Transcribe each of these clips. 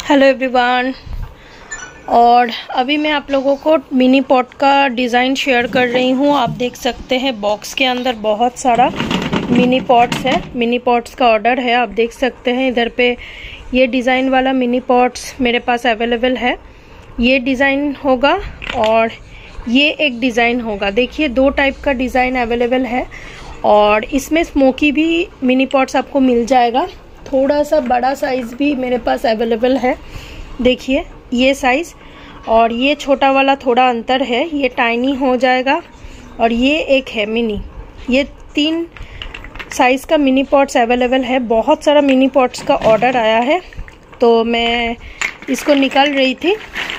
Hello everyone. और अभी मैं आप लोगों को मिनी पॉट का डिज़ाइन शेयर कर रही हूँ। आप देख सकते हैं बॉक्स के अंदर बहुत सारा मिनी पॉट्स है। मिनी पॉट्स का ऑर्डर है, आप देख सकते हैं इधर पे। ये डिज़ाइन वाला मिनी पॉट्स मेरे पास अवेलेबल है। ये डिज़ाइन होगा और ये एक डिज़ाइन होगा। देखिए दो टाइप का डिज़ाइन अवेलेबल है और इसमें स्मोकी भी मिनी पॉट्स आपको मिल जाएगा। थोड़ा सा बड़ा साइज़ भी मेरे पास अवेलेबल है। देखिए ये साइज़ और ये छोटा वाला थोड़ा अंतर है, ये टाइनी हो जाएगा और ये एक है मिनी। ये 3 साइज़ का मिनी पॉट्स अवेलेबल है। बहुत सारा मिनी पॉट्स का ऑर्डर आया है तो मैं इसको निकाल रही थी,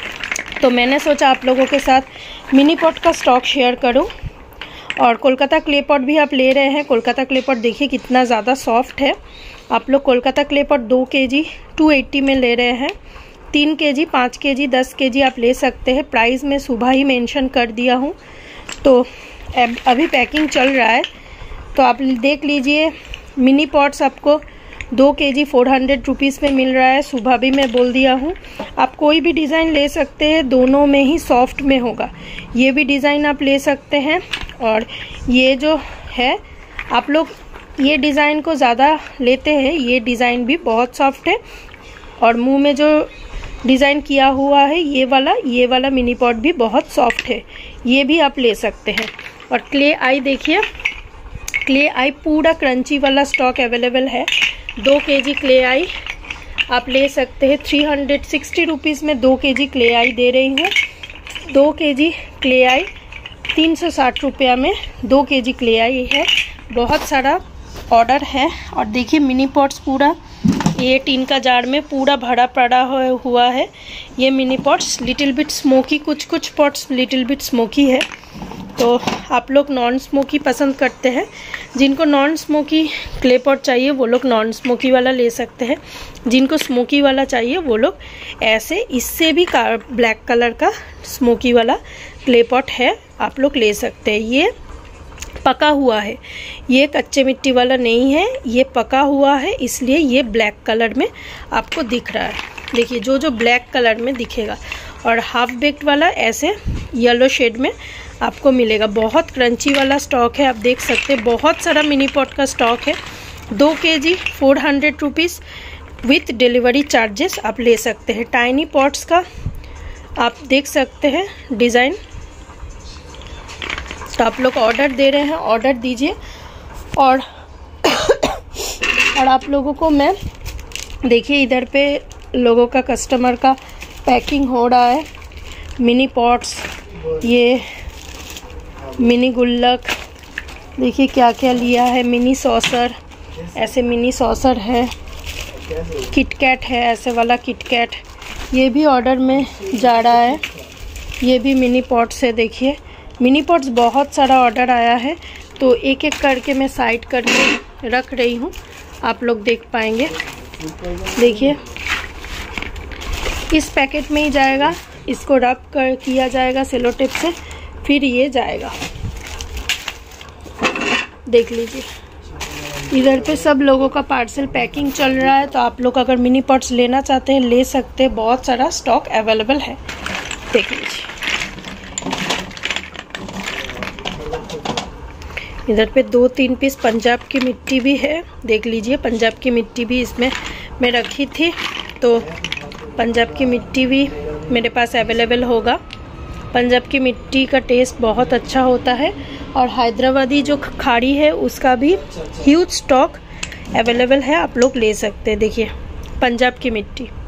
तो मैंने सोचा आप लोगों के साथ मिनी पॉट का स्टॉक शेयर करूं। और कोलकाता क्ले पॉट भी आप ले रहे हैं। कोलकाता क्ले पॉट देखिए कितना ज़्यादा सॉफ्ट है। आप लोग कोलकाता क्ले पॉट 2 kg 280 में ले रहे हैं। 3 kg 5 kg 10 kg आप ले सकते हैं। प्राइस मैं सुबह ही मेंशन कर दिया हूँ, तो अभी पैकिंग चल रहा है, तो आप देख लीजिए। मिनी पॉट्स आपको 2 kg 400 रुपीज़ में मिल रहा है। सुबह भी मैं बोल दिया हूँ, आप कोई भी डिज़ाइन ले सकते हैं, दोनों में ही सॉफ्ट में होगा। ये भी डिज़ाइन आप ले सकते हैं और ये जो है आप लोग ये डिज़ाइन को ज़्यादा लेते हैं। ये डिज़ाइन भी बहुत सॉफ्ट है और मुंह में जो डिज़ाइन किया हुआ है ये वाला मिनी पॉट भी बहुत सॉफ्ट है। ये भी आप ले सकते हैं। और क्ले आई देखिए, क्ले आई पूरा क्रंची वाला स्टॉक अवेलेबल है। 2 kg क्ले आई आप ले सकते हैं। 360 रुपीज़ में 2 kg क्ले आई दे रही हूँ। 2 kg क्ले आई 360 रुपया में 2 kg क्ले आई है। बहुत सारा ऑर्डर है। और देखिए मिनी पॉट्स पूरा ये टीन का जार में पूरा भरा पड़ा हुआ है। ये mini pots little bit smoky, कुछ पॉट्स लिटिल बिट स्मोकी है, तो आप लोग नॉन स्मोकी पसंद करते हैं। जिनको नॉन स्मोकी क्ले पॉट चाहिए वो लोग नॉन स्मोकी वाला ले सकते हैं। जिनको स्मोकी वाला चाहिए वो लोग ऐसे इससे भी ब्लैक कलर का स्मोकी वाला क्ले पॉट है, आप लोग ले सकते हैं। ये पका हुआ है, ये कच्चे मिट्टी वाला नहीं है, ये पका हुआ है, इसलिए ये ब्लैक कलर में आपको दिख रहा है। देखिए जो ब्लैक कलर में दिखेगा। और हाफ बेक्ड वाला ऐसे येलो शेड में आपको मिलेगा। बहुत क्रंची वाला स्टॉक है, आप देख सकते हैं। बहुत सारा मिनी पॉट का स्टॉक है। 2 kg 400 rupees with delivery charges आप ले सकते हैं। टाइनी पॉट्स का आप देख सकते हैं डिज़ाइन। तो आप लोग ऑर्डर दे रहे हैं, ऑर्डर दीजिए। और आप लोगों को मैं देखिए इधर पे लोगों का कस्टमर का पैकिंग हो रहा है। मिनी पॉट्स, ये मिनी गुल्लक, देखिए क्या क्या लिया है। मिनी सॉसर, ऐसे मिनी सॉसर है। किटकैट है, ऐसे वाला किटकैट, ये भी ऑर्डर में जा रहा है। ये भी मिनी पॉट्स है। देखिए मिनी पॉट्स बहुत सारा ऑर्डर आया है, तो एक एक करके मैं साइड करके रख रही हूँ, आप लोग देख पाएंगे। देखिए इस पैकेट में ही जाएगा, इसको रब किया जाएगा सेलो टेप से, फिर ये जाएगा। देख लीजिए इधर पे सब लोगों का पार्सल पैकिंग चल रहा है, तो आप लोग अगर मिनी पॉट्स लेना चाहते हैं ले सकते हैं। बहुत सारा स्टॉक अवेलेबल है, देख लीजिए। इधर पे 2-3 पीस पंजाब की मिट्टी भी है, देख लीजिए। पंजाब की मिट्टी भी इसमें मैं रखी थी, तो पंजाब की मिट्टी भी मेरे पास अवेलेबल होगा। पंजाब की मिट्टी का टेस्ट बहुत अच्छा होता है। और हैदराबादी जो खाड़ी है उसका भी ह्यूज स्टॉक अवेलेबल है, आप लोग ले सकते हैं। देखिए पंजाब की मिट्टी।